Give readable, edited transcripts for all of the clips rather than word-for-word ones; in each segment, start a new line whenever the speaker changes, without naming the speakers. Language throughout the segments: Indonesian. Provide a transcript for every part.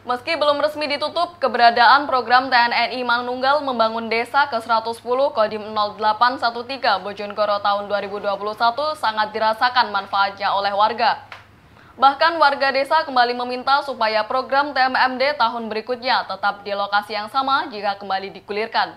Meski belum resmi ditutup, keberadaan program TNNI Manunggal membangun desa ke-110 Kodim 0813 Bojonegoro tahun 2021 sangat dirasakan manfaatnya oleh warga. Bahkan warga desa kembali meminta supaya program TMMD tahun berikutnya tetap di lokasi yang sama jika kembali digulirkan.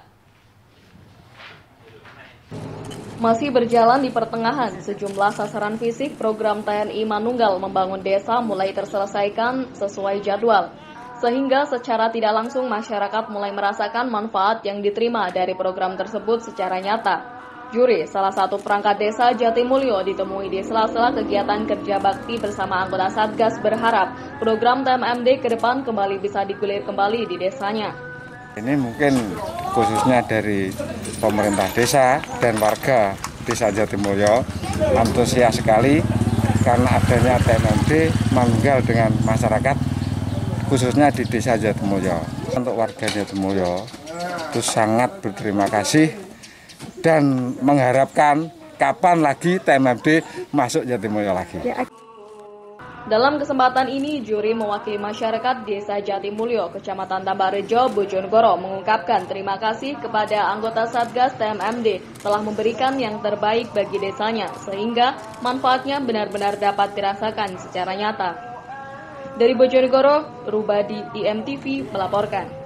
Masih berjalan di pertengahan, sejumlah sasaran fisik program TNI Manunggal membangun desa mulai terselesaikan sesuai jadwal. Sehingga secara tidak langsung masyarakat mulai merasakan manfaat yang diterima dari program tersebut secara nyata. Juri, salah satu perangkat desa Jatimulyo, ditemui di sela-sela kegiatan kerja bakti bersama anggota Satgas berharap program TMMD ke depan kembali bisa digulir kembali di desanya.
Ini mungkin khususnya dari pemerintah desa dan warga desa Jatimulyo antusias sekali karena adanya TMMD Manunggal dengan masyarakat khususnya di desa Jatimulyo. Untuk warga Jatimulyo itu sangat berterima kasih dan mengharapkan kapan lagi TMMD masuk Jatimulyo lagi.
Dalam kesempatan ini, juri mewakili masyarakat Desa Jatimulyo, Kecamatan Tambarejo, Bojonegoro, mengungkapkan terima kasih kepada anggota Satgas TMMD telah memberikan yang terbaik bagi desanya, sehingga manfaatnya benar-benar dapat dirasakan secara nyata. Dari Bojonegoro, Rubadi IMTV melaporkan.